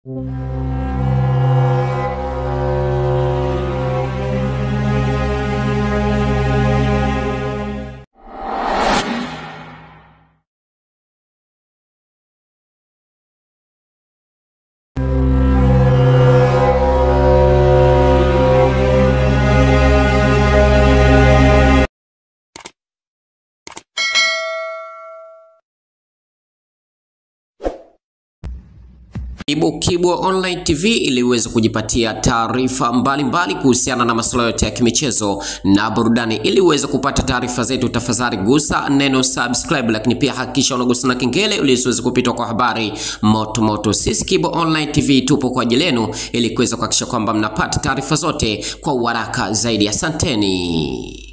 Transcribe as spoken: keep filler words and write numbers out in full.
Ibu Kibwa Online T V ili uweze kujipatia taarifa mbalimbali kuhusiana na masuala yote ya kimichezo na burudani. Ili uweze kupata taarifa zetu, tafadhali gusa neno subscribe, lakini pia hakikisha unagusa na kengele ili usiweze kupitwa kwa habari moto moto. Sisi Kibwa Online T V tupo kwa ajili yenu ili kuweza kuhakikisha kwamba mnapata taarifa zote kwa haraka zaidi. Asanteni.